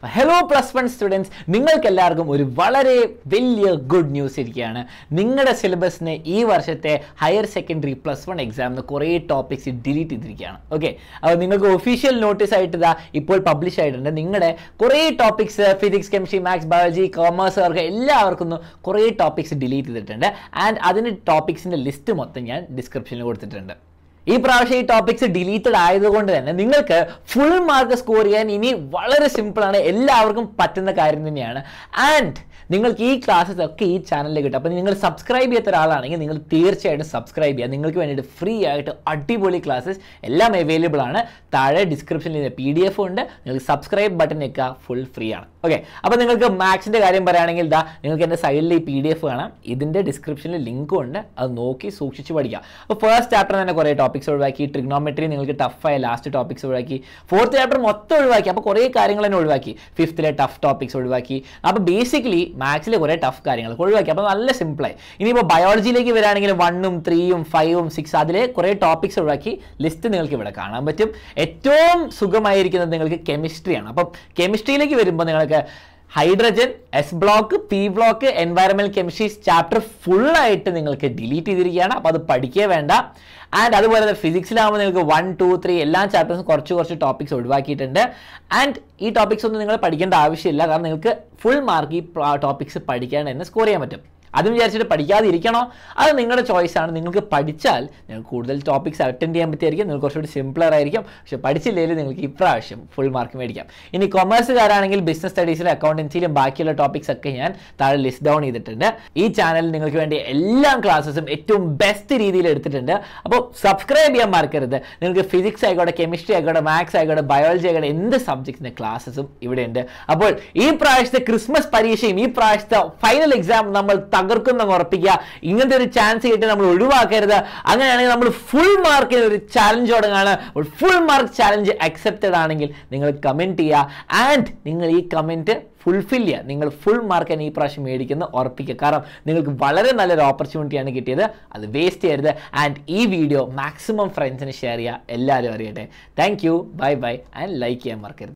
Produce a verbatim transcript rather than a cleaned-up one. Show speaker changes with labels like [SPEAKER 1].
[SPEAKER 1] Hello plus one students, നിങ്ങൾക്കെല്ലാവർക്കും ഒരു വളരെ വലിയ ഗുഡ് ന്യൂസ് ഇരിക്കുകയാണ്. നിങ്ങളുടെ സിലബസിനെ ഈ വർഷത്തെ ഹയർ സെക്കൻഡറി പ്ലസ് വൺ എക്സാമിന് കുറേ ടോപ്പിക്സ് ഡിലീറ്റ് ചെയ്തിരിക്കുകയാണ്. ഓക്കെ, അപ്പോൾ നിങ്ങൾക്ക് ഒഫീഷ്യൽ നോട്ടീസ് ആയിട്ട് ഇതാ ഇപ്പോൾ പബ്ലിഷ് ആയിട്ടുണ്ട്. നിങ്ങളുടെ കുറേ topics physics, chemistry, maths, biology, commerce അവർക്ക് എല്ലാവർക്കും കുറേ ടോപ്പിക്സ് ഡിലീറ്റ് ചെയ്തിട്ടുണ്ട്. ആൻഡ് അതിൻ്റെ ടോപ്പിക്സിൻ്റെ ലിസ്റ്റ് മൊത്തം ഞാൻ ഡിസ്ക്രിപ്ഷനിൽ കൊടുത്തിട്ടുണ്ട്. ഈ പ്രാവശ്യം ഈ ടോപ്പിക്സ് ഡിലീറ്റഡ് ആയതുകൊണ്ട് തന്നെ നിങ്ങൾക്ക് ഫുൾ മാർക്ക് സ്കോർ ചെയ്യാൻ ഇനി വളരെ സിമ്പിളാണ്, എല്ലാവർക്കും പറ്റുന്ന കാര്യം തന്നെയാണ്. ആൻഡ് നിങ്ങൾക്ക് ഈ ക്ലാസ്സസ് ഒക്കെ ഈ ചാനലിൽ കിട്ടും. അപ്പോൾ നിങ്ങൾ സബ്സ്ക്രൈബ് ചെയ്യാത്ത ഒരാളാണെങ്കിൽ നിങ്ങൾ തീർച്ചയായിട്ടും സബ്സ്ക്രൈബ് ചെയ്യുക. നിങ്ങൾക്ക് വേണ്ടിയിട്ട് ഫ്രീ ആയിട്ട് അടിപൊളി ക്ലാസ്സസ് എല്ലാം അവൈലബിൾ ആണ്. താഴെ ഡിസ്ക്രിപ്ഷനിൽ പി ഡി എഫ് ഉണ്ട്. നിങ്ങൾക്ക് സബ്സ്ക്രൈബ് ബട്ടൺ നിൽക്കുക, ഫുൾ ഫ്രീ ആണ്. ഓക്കെ, അപ്പോൾ നിങ്ങൾക്ക് മാത്സിൻ്റെ കാര്യം പറയുകയാണെങ്കിൽ ഇതാ നിങ്ങൾക്ക് എൻ്റെ സൈഡിൽ ഈ പി ഡി എഫ് കാണാം. ഇതിൻ്റെ ഡിസ്ക്രിപ്ഷനിൽ ലിങ്കും ഉണ്ട്, അത് നോക്കി സൂക്ഷിച്ച് പഠിക്കുക. അപ്പോൾ ഫസ്റ്റ് ചാപ്റ്റർ തന്നെ കുറേ ടോപ്പിക്സ് ഒഴിവാക്കി. ട്രിഗ്നോമെട്രി നിങ്ങൾക്ക് ടഫായ ലാസ്റ്റ് ടോപ്പിക്സ് ഒഴിവാക്കി. ഫോർത്ത് ചാപ്റ്റർ മൊത്തം ഒഴിവാക്കി. അപ്പോൾ കുറേ കാര്യങ്ങൾ തന്നെ ഒഴിവാക്കി. ഫിഫ്ത്തിലെ ടഫ് ടോപ്പിക്സ് ഒഴിവാക്കി. അപ്പോൾ ബേസിക്കലി മാത്സിലെ കുറേ ടഫ് കാര്യങ്ങൾ ഒഴിവാക്കി. അപ്പോൾ നല്ല സിമ്പിളായി. ഇനിയിപ്പോൾ ബയോളജിയിലേക്ക് വരികയാണെങ്കിൽ വണ്ണും ത്രീയും ഫൈവും സിക്സ് അതിലെ കുറേ ടോപ്പിക്സ് ഒഴിവാക്കി. ലിസ്റ്റ് നിങ്ങൾക്ക് ഇവിടെ കാണാൻ പറ്റും. ഏറ്റവും സുഖമായിരിക്കുന്നത് നിങ്ങൾക്ക് കെമിസ്ട്രിയാണ്. അപ്പം കെമിസ്ട്രിയിലേക്ക് വരുമ്പോൾ നിങ്ങൾക്ക് hydrogen, S block, P block, environmental chemistry chapter ഫുള്ളായിട്ട് നിങ്ങൾക്ക് ഡിലീറ്റ് ചെയ്തിരിക്കുകയാണ്. അപ്പോൾ അത് പഠിക്കേ വേണ്ട. ആൻഡ് അതുപോലെ തന്നെ ഫിസിക്സിലാകുമ്പോൾ നിങ്ങൾക്ക് വൺ ടു ത്രീ എല്ലാ ചാപ്റ്റേഴ്സും കുറച്ച് കുറച്ച് ടോപ്പിക്സ് ഒഴിവാക്കിയിട്ടുണ്ട്. ആൻഡ് ഈ ടോപ്പിക്സ് ഒന്നും നിങ്ങൾ പഠിക്കേണ്ട ആവശ്യമില്ല, കാരണം നിങ്ങൾക്ക് ഫുൾ മാർക്ക് ഈ ടോപ്പിക്സ് പഠിക്കാൻ തന്നെ സ്കോർ ചെയ്യാൻ പറ്റും. അതും വിചാരിച്ചിട്ട് പഠിക്കാതിരിക്കണോ, അത് നിങ്ങളുടെ ചോയ്സാണ്. നിങ്ങൾക്ക് പഠിച്ചാൽ നിങ്ങൾക്ക് കൂടുതൽ ടോപ്പിക്സ് അറ്റൻഡ് ചെയ്യാൻ പറ്റിയായിരിക്കും, നിങ്ങൾക്ക് കുറച്ചുകൂടി സിംപ്ലർ ആയിരിക്കും. പക്ഷേ പഠിച്ചില്ലെങ്കിൽ നിങ്ങൾക്ക് ഇപ്രാവശ്യം ഫുൾ മാർക്ക് മേടിക്കാം. ഇനി കൊമേഴ്സുകാരാണെങ്കിൽ ബിസിനസ് സ്റ്റഡീസിലും അക്കൗണ്ടൻസിയിലും ബാക്കിയുള്ള ടോപ്പിക്സ് ഒക്കെ ഞാൻ താഴെ ലിസ്റ്റ് ഡൗൺ ചെയ്തിട്ടുണ്ട്. ഈ ചാനലിൽ നിങ്ങൾക്ക് വേണ്ടി എല്ലാ ക്ലാസ്സസും ഏറ്റവും ബെസ്റ്റ് രീതിയിൽ എടുത്തിട്ടുണ്ട്. അപ്പോൾ സബ്സ്ക്രൈബ് ചെയ്യാൻ മറക്കരുത്. നിങ്ങൾക്ക് ഫിസിക്സ് ആയിക്കോട്ടെ, കെമിസ്ട്രി ആയിക്കോട്ടെ, മാത്സ് ആയിക്കോട്ടെ, ബയോളജി ആയിക്കോട്ടെ, എന്ത് സബ്ജക്റ്റിൻ്റെ ക്ലാസ്സസും ഇവിടെയുണ്ട്. അപ്പോൾ ഈ പ്രാവശ്യത്തെ ക്രിസ്മസ് പരീക്ഷയും ഈ പ്രാവശ്യത്തെ ഫൈനൽ എക്സാം നമ്മൾ തകർക്കുന്ന ഉറപ്പിക്കുക. ഇങ്ങനത്തെ ഒരു ചാൻസ് കിട്ടി നമ്മൾ ഒഴിവാക്കരുത്. അങ്ങനെയാണെങ്കിൽ നമ്മൾ ഫുൾ മാർക്കിന് ഒരു ചാലഞ്ച് തുടങ്ങാണ്. ഫുൾ മാർക്ക് ചാലഞ്ച് അക്സെപ്റ്റഡ് ആണെങ്കിൽ നിങ്ങൾ കമൻറ്റ് ചെയ്യുക. ആൻഡ് നിങ്ങൾ ഈ കമൻറ്റ് ഫുൾഫിൽ ചെയ്യുക. നിങ്ങൾ ഫുൾ മാർക്ക് തന്നെ ഈ പ്രാവശ്യം മേടിക്കുന്ന ഉറപ്പിക്കുക. കാരണം നിങ്ങൾക്ക് വളരെ നല്ലൊരു ഓപ്പർച്യൂണിറ്റിയാണ് കിട്ടിയത്, അത് വേസ്റ്റ് ചെയ്യരുത്. ആൻഡ് ഈ വീഡിയോ മാക്സിമം ഫ്രണ്ട്സിന് ഷെയർ ചെയ്യുക, എല്ലാവരും അറിയട്ടെ. Thank you, bye bye, and like ചെയ്യാൻ മറക്കരുത്.